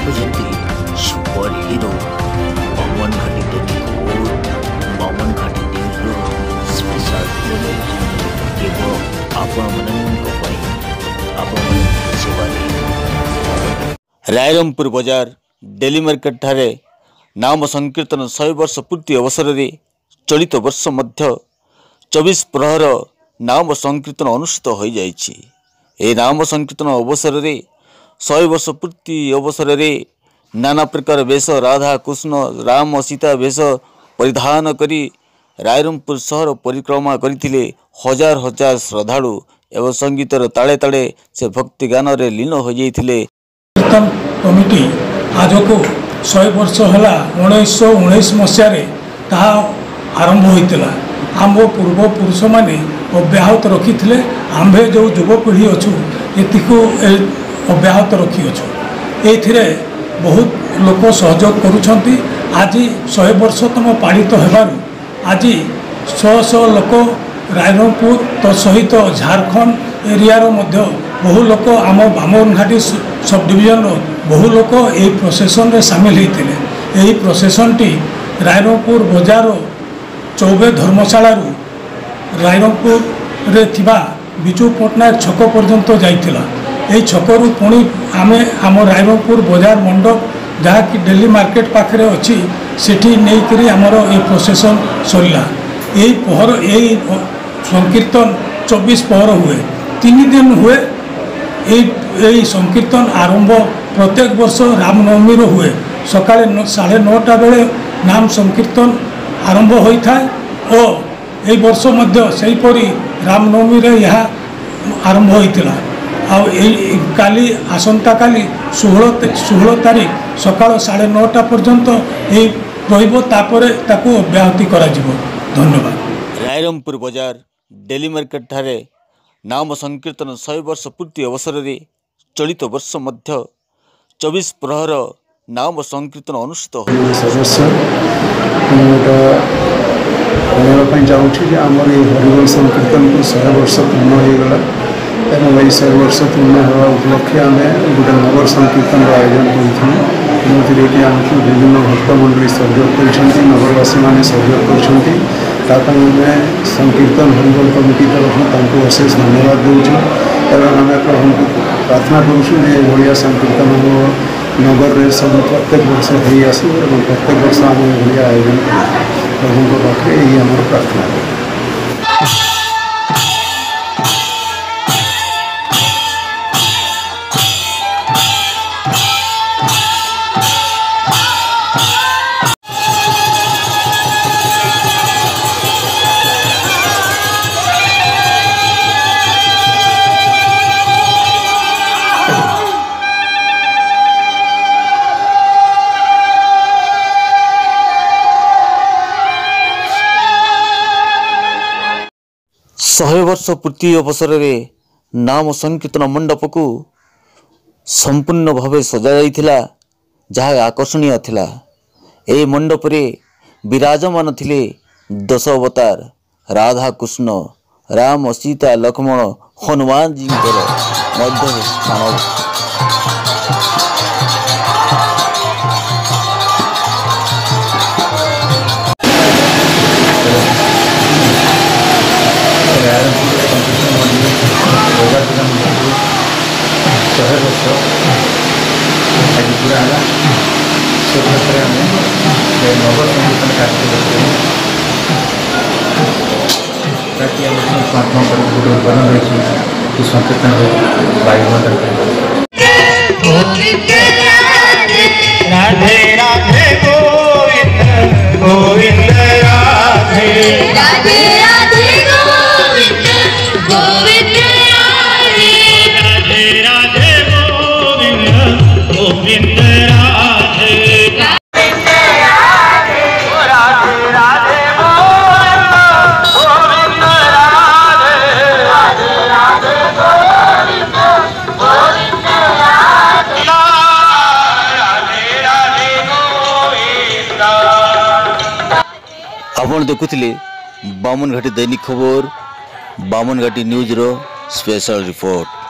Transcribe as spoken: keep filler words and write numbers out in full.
ଦେଖୁଛନ୍ତି super hero ବାମନ ଘାଟି दैनिक ବାମନ ଘାଟି ନ୍ୟୁଜ୍ର ସ୍ପେଶାଲ କେବଳ ଆପଣମାନଙ୍କ ପାଇଁ ଆପଣମାନଙ୍କ ସେବାରେ। ରାଇରଙ୍ଗପୁର ବଜାର ଡେଲି ମାର୍କେଟ ଠାରେ नाम संकीर्तन सौ वर्ष पूर्ति अवसर में चलित वर्ष मध्य चौबीस प्रहर नाम संकीर्तन अनुष्ठित हो जाइछि। ए नाम संकीर्तन अवसर में सौ वर्ष पूर्ति अवसर में नाना प्रकार वेश राधा कृष्ण राम सीता वेश परिधान करी रायरंगपुर शहर परिक्रमा करथिले हजार हजार श्रद्धालु एवं संगीतर ताले ताले से भक्ति गान रे लीन हो जाइथिले। कमिटी आज को सौ वर्ष है उन्नीस उन्नीस मसीह आरंभ होता आम पूर्वपुरुष मैंने अब्याहत रखी थे। आम्भे जो युवपीढ़ी अच्छु ये अब्याहत रखी अच्छु ये बहुत लोक सहयोग करुँच। आज सौ वर्षतम पालित होबार आज शह शह लोक रायरंगपुर तो सहित झारखंड एरियार मध्य बहु लोक आम बामन घाटी सब डिविजन बहु लोक यही प्रोसेसन रे सामिल होते। यही प्रोसेसन टी रायरंगपुर बजार चौबे धर्मशाला रायरंगपुर रे थिबा विजु पट्टनायक छक पर्यंत जाइथिला। यही छकरू पुणी आम आम रायरंगपुर बजार मंडप जहाँ कि डेली मार्केट पाखे अच्छी सेठी नहीं आमर ये प्रोसेसन सरला। यही पहर यही संकीर्तन चौबीस पहर हुए तीन दिन हुए। यही संकीर्तन आरंभ प्रत्येक वर्ष रामनवमी हुए सकाଳେ साढ़े नौटा बेले नाम संकीर्तन आरंभ होता है और यही वर्ष मध्य सेहीपरि रामनवमी रे यह आरंभ होता है। काली आसंता काली षोहल षोहल तारीख सकाळ साढ़े नौटा पर्यंत यही रही ताकू अब्याहति करा जिवो। धन्यवाद। रायरंगपुर बाजार डेली मार्केट ठारे नाम संकीर्तन सौ वर्ष पूर्ति अवसर में चलित वर्ष मध्य चौबीस प्रहर नाम संकीर्तन अनुष्ठित हो सदस्य चाहूँगी आमर ये हरिबोल संकीर्तन को सौ वर्ष पूर्ण होगा एवं यही सौ वर्ष पूर्ण होगा उपलक्षे आम गोटे नगर संकीर्तन आयोजन करूँ जो आमको विभिन्न भक्त मंडली सहयोग कर नगरवासी मैंने सहयोग कर संकीर्तन हरिबोल कमिटी तरफ अशेष धन्यवाद दूँ एवं आम प्रभु को प्रार्थना करुँ भाया संकीर्तन नगर में सब प्रत्येक वर्ष हो आसू और प्रत्येक वर्ष आम भाया आयोजन प्रभु पाखे यही आम प्रार्थना। सौ वर्ष पूर्ति अवसर में नाम संकीर्तन मंडप को संपूर्ण भाव सजा जाइथिला जहाँ आकर्षणीय थिला। ए मंडप रे विराजमान थिले दश अवतार राधा कृष्ण राम सीता लक्ष्मण हनुमान जी मध्य स्थान शहे वर्ष आज पूरा है से क्षेत्र में नगर संकीर्तन कार्य ताकि आम महात्मा गोटे उद्बोधन रही संकीर्तन वायुमंडल राधे राधे गोविंद गोविंद राधे राधे राधे गोविंद गोविंद गोविंद राधे गोविंद राधे राधे राधे गोविंद राधे राधे राधे गोविंद गोविंद राधे राधे राधे गोविंद। आपण देखुथिले बामन घाटी दैनिक खबर बामन घाटी न्यूज रो स्पेशल रिपोर्ट।